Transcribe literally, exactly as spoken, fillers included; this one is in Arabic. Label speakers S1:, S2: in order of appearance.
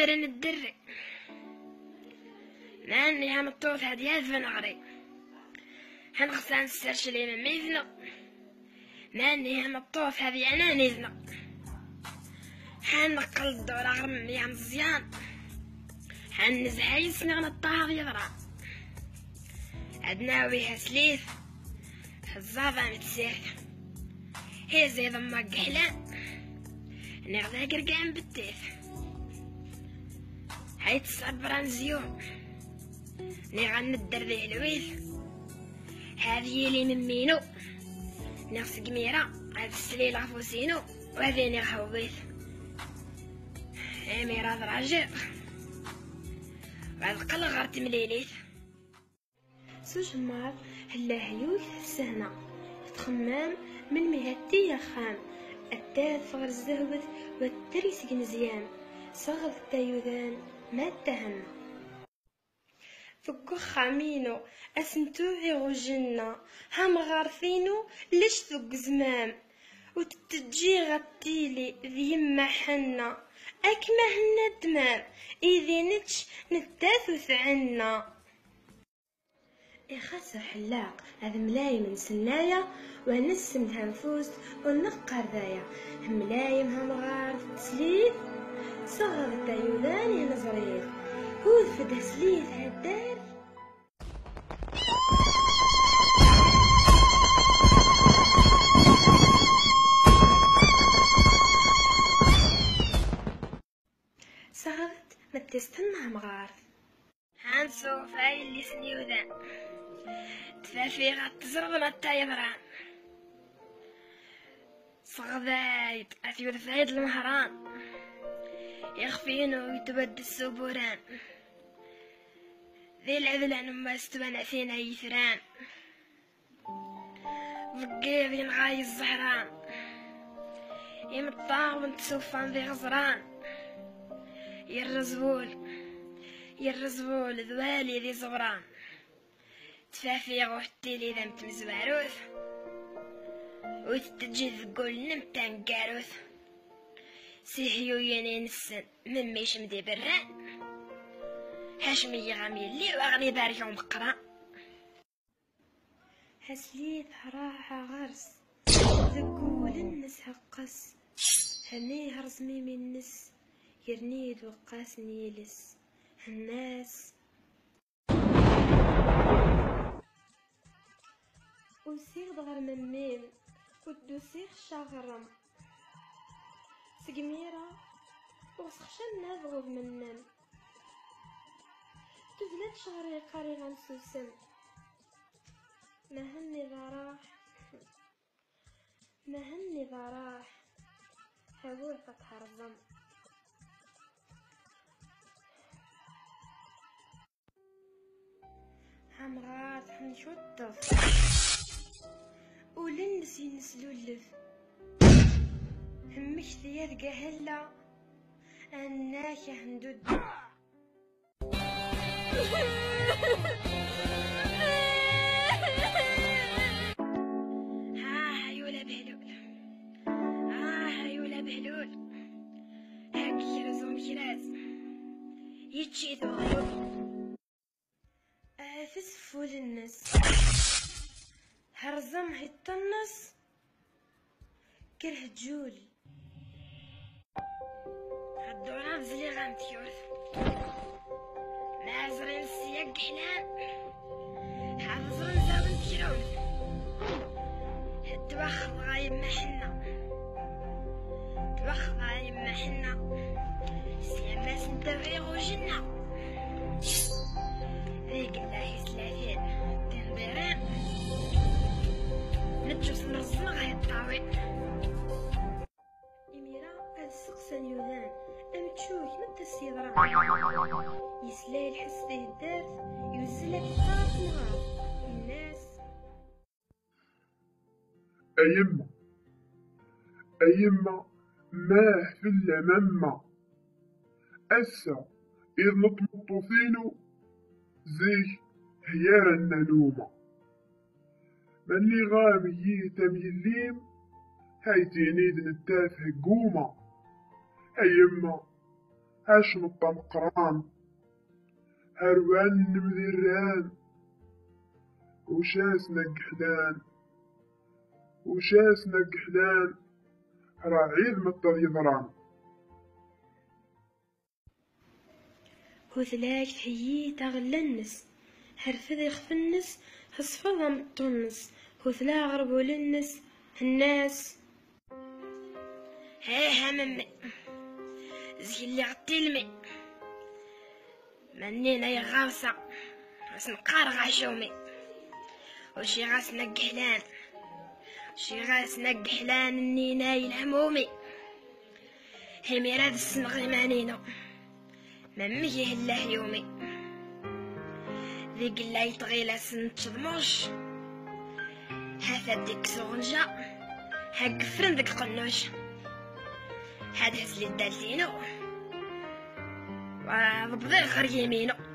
S1: درن الدري ماني هم الطوف هديات فنغري هنغسان السرش لي من ميزنو ماني هم الطوف هذي انا نيزنو حنقل الدور غرم يا مزيان حنزحي سنغن الطاغ يضرع عدنا ويها سليف الزاضة متسيح هي زي ضما قحلان نغدا قرقان بالتيف حيت صبران زيوم نغن الدردي الويث هذه لي من مينو نغس قميرة هاد السليل غفوسينو وهذي نغهو بيث اميرة ضراجير وهاد القلق غارت مليليث
S2: سوج مار هلا هيوث السهنة تخمام من مهتي يا خام التاد فغر الزهوث والتريس مزيان صغر التايوذان ما اتهم ثقو خامينو اسنتو غيغو جنة هم غارثينو ليش ثق زمام وتتجي غطيلي ذي ما حنا اكما هنا دمام اذي نتش نتاثث عنا إخاس حلاق هذا ملايم من سنايا ونسم هنفوس ونقر ذايا ملايم هم غار تسليث صغر التايوذاني نزريث هود في تسليث هالدار صغرت ما تستنى مغار
S1: هانسو فاي اللي سنيوذان تفافي غتزربنا التايضران صغذايد اثيوذ فايد المهران يخفينو يتبدى السبوران ذي العذلان ما استبان فينا يثران ضقيضي نغاي الزهران يمطاغ بنت سوفان ذي غزران يرزبول يرزبول ذوالي ذي زغران تفافي غوحتي لي ذا متمزواروث وتتجي ذقول نمتان قاروث سيحيو ياني نسن من ميش مدي بران هاشمي غامي اللي واغني بارك يوم قرا
S2: هسليت راحة غرس ذقول النس هقص هني هرزمي من النس يرنيد وقاس نيلس الناس وسيغ ضغر ممين كدو سيغ شاغرم سقميرة وسخشن ناذغوذ منن تزلت شهري قاري غنسوسن مهني ضراح مهني ضراح هاول فتهرزم هم غاز هم شطف ولنس ينسلولف همش ثياث قهلا الناكه هندود
S1: ها هيولا بهلول ها هيولا بهلول هاك كراز ومكراز يتشي ذوغيوب
S2: آفس فول الناس هرزم هيطنس كره جول
S1: هالدوران زلي غامتيوث مازرين السياق حنان حافظرن زاون تيروث توخ غايب ما حنا توخ غايب ما حنا سياماس ندوي غوجنا ذيك الله ثلاثين تنبيران نتجوز نرزنا غاية الطاوي
S2: إميرا هاد السقسان يوذان أم تشوك متى السيضرا يسلاي الحس ذي الدارت يوزلها في الطرف نهار الناس
S3: أيما أيما ما في اللمامة أسا إذ نطمطو فينو زي هيار النلومة من اللي غامي تميليم هاي تينيد نتاف هقومة أيما عاش نطم قران هروان نمذران وشاس نقحلان وشاس نقحلان راه عيد مطر يضران.
S2: وثلاك تحيي تغلنس هرفذ يخفنس هصفضها مطنس وثلا غربو للنس الناس.
S1: ها ممي زي اللي غتلمي منينا يا غاوسة غاس نقارغ عشومي وشي غاس نقحلان شي غاس نقحلان النينا الهمومي همي راد السنغي مانينو ممي يهلا يومي ذيك اللي يطغيلا سنتشضموش هاثا ديك سونجا هاك فرن ديك قنوش هاد هزلي الدالتينو وضبضي غير يمينو.